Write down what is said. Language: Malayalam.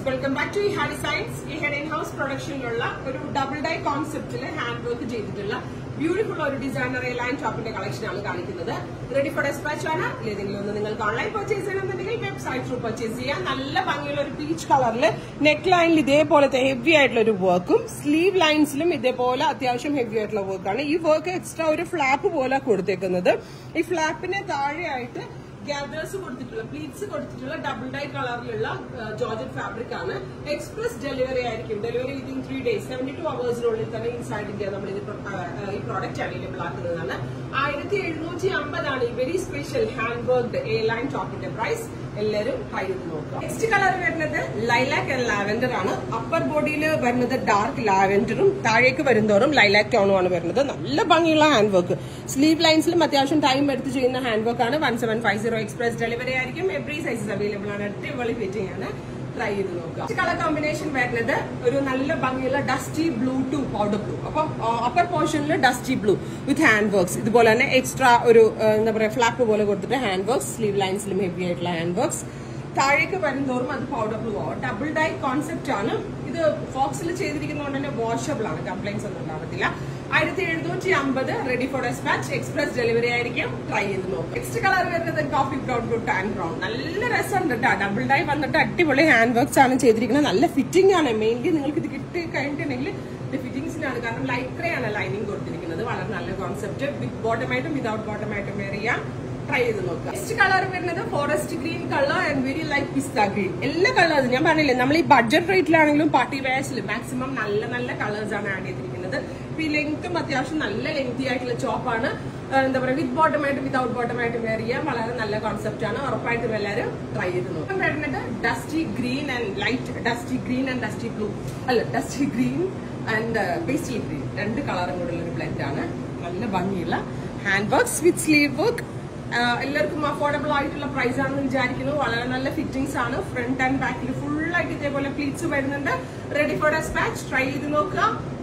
Welcome back to Eha designs. Eha in house പ്രൊഡക്ഷനിലുള്ള ഒരു ഡബിൾ ഡൈ കോൺസെപ്റ്റില് ഹാൻഡ് വർക്ക് ചെയ്തിട്ടുള്ള ബ്യൂട്ടിഫുൾ ഒരു ഡിസൈനർ ലൈൻ ടോപ്പിന്റെ കളക്ഷൻ ആണ് കാണിക്കുന്നത്. റെഡി ഫോർ ഡെസ്പാച്ച് ആണ്. ഏതെങ്കിലും ഒന്ന് നിങ്ങൾക്ക് ഓൺലൈൻ പർച്ചേസ് ചെയ്യണമെന്നുണ്ടെങ്കിൽ വെബ്സൈറ്റ് ത്രൂ പർച്ചേസ് ചെയ്യാം. നല്ല ഭംഗിയുള്ള ഒരു പീച്ച് കളറിൽ നെക്ക് ലൈനിൽ ഇതേപോലത്തെ ഹെവി ആയിട്ടുള്ള ഒരു വർക്കും സ്ലീവ് ലൈൻസിലും ഇതേപോലെ അത്യാവശ്യം ഹെവി ആയിട്ടുള്ള വർക്കാണ്. ഈ വർക്ക് എക്സ്ട്രാ ഒരു ഫ്ലാപ്പ് പോലെ കൊടുത്തേക്കുന്നത്. ഈ ഫ്ലാപ്പിന് താഴെയായിട്ട് ഗാദേഴ്സ് കൊടുത്തിട്ടുള്ള പ്ലീറ്റ്സ് കൊടുത്തിട്ടുള്ള ഡബിൾ ഡൈ കളറിലുള്ള ജോർജറ്റ് ഫാബ്രിക് ആണ്. എക്സ്പ്രസ് ഡെലിവറി ആയിരിക്കും. ഡെലിവറി വിത്തിൻ 3 days 72 hours തന്നെ ഇൻസൈഡ് ഇന്ത്യ നമ്മൾ ഈ പ്രോഡക്റ്റ് അവൈലബിൾ ആക്കുന്നതാണ്. 1750 ആണ് ഈ very special hand worked a line ടോപ്പിന്റെ പ്രൈസ്. എല്ലാവരും ട്രൈ ചെയ്ത് നോക്കുക. നെക്സ്റ്റ് കളർ വരുന്നത് ലൈലാക്ക് ആൻഡ് ലാവെൻഡർ ആണ്. അപ്പർ ബോഡിയിൽ വരുന്നത് ഡാർക്ക് ലാവെൻഡറും താഴേക്ക് വരുന്നതോറും ലൈലാക്ക് ടോണും ആണ് വരുന്നത്. നല്ല ഭംഗിയുള്ള ഹാൻഡ് വർക്ക്. സ്ലീവ് ലൈൻസിലും അത്യാവശ്യം ടൈം എടുത്ത് ചെയ്യുന്ന ഹാൻഡ് വർക്ക് ആണ്. 1750 എക്സ്പ്രസ് ഡെലിവറി ആയിരിക്കും. എവറി സൈസസ് അവൈലബിൾ ആണ്. അടിപൊളി ഫിറ്റിംഗ് ആണ്. ട്രൈ ചെയ്ത് നോക്കുക. കളർ കോമ്പിനേഷൻ വരുന്നത് ഒരു നല്ല ഭംഗിയുള്ള dusty blue to powder blue. അപ്പം അപ്പർ പോർഷനിൽ dusty blue with hand works. ഇതുപോലെ തന്നെ എക്സ്ട്രാ ഒരു എന്താ പറയുക ഫ്ലാപ്പ് പോലെ കൊടുത്തിട്ട് ഹാൻഡ് വർക്ക്സ്. സ്ലീവ് ലൈൻസിലും ഹെവി ആയിട്ടുള്ള ഹാൻഡ് വർക്ക്സ്. താഴേക്ക് വരുന്നതോറും അത് പൗഡർ ബ്ലൂ ആവും. ഡബിൾ ഡൈ കോൺസെപ്റ്റ് ആണ്. ഇത് ഫോക്സിൽ ചെയ്തിരിക്കുന്നതുകൊണ്ട് തന്നെ വാഷബിൾ ആണ്. കംപ്ലൈൻസ് ഒന്നും ഉണ്ടാവത്തില്ല. 1750 ready for despatch. Express delivery ആയിരിക്കും. ട്രൈ ചെയ്ത് നോക്കും. നെക്സ്റ്റ് കളർ വരുന്നത് coffee brown to tan brown. നല്ല രസമുണ്ട് കേട്ടോ. ഡബിൾ ഡൈ വന്നിട്ട് അടിപൊളി ഹാൻഡ് വർക്ക്സ് ആണ് ചെയ്തിരിക്കുന്നത്. നല്ല ഫിറ്റിംഗ് ആണ്. മെയിൻലി നിങ്ങൾക്ക് ഇത് കിട്ടി കഴിഞ്ഞിട്ടുണ്ടെങ്കിൽ ഇത് ഫിറ്റിംഗ്സിനാണ്. കാരണം ലൈക്രയാണ് ലൈനിങ് കൊടുത്തിരിക്കുന്നത്. വളരെ നല്ല കോൺസെപ്റ്റ്. വിത്ത് ബോട്ടമായിട്ടും വിതൗട്ട് ബോട്ടമായിട്ടും വെയർ ചെയ്യാം. ട്രൈ ചെയ്ത് നോക്കുക. നെക്സ്റ്റ് കളർ വരുന്നത് forest green colour and very light pista green. എല്ലാ കളേഴ്സും ഞാൻ പറഞ്ഞില്ലേ, നമ്മൾ ഈ ബഡ്ജറ്റ് റേറ്റിലാണെങ്കിലും പാർട്ടി വെയർസിലും മാക്സിമം നല്ല നല്ല കളേഴ്സ് ആണ് ആഡ് ചെയ്തിരിക്കുന്നത്. ഈ ലെങ്ത്തും അത്യാവശ്യം നല്ല ലെങ്തി ആയിട്ടുള്ള ചോപ്പാണ്. എന്താ പറയുക, വിത്ത് ബോട്ടമായിട്ടും വിതൗട്ട് ബോട്ടമായിട്ടും വെയർ ചെയ്യാം. വളരെ നല്ല കോൺസെപ്റ്റ് ആണ്. ഉറപ്പായിട്ടും എല്ലാവരും ട്രൈ ചെയ്ത് നോക്കും. വരുന്നത് dusty green and light dusty green and dusty blue അല്ല dusty green and pastel green. രണ്ട് കളറും കൂടെ ഒരു ബ്ലെൻഡ് ആണ്. നല്ല ഭംഗിയുള്ള hand works with sleeve work. എല്ലാവർക്കും അഫോർഡബിൾ ആയിട്ടുള്ള പ്രൈസ് ആണെന്ന് വിചാരിക്കുന്നു. വളരെ നല്ല ഫിറ്റിംഗ്സ് ആണ്. ഫ്രണ്ട് ആൻഡ് ബാക്കിൽ ഫുൾ ആയിട്ട് ഇതേപോലെ പ്ലീറ്റ്സ് വരുന്നുണ്ട്. Ready for dispatch. ട്രൈ ചെയ്ത് നോക്കുക.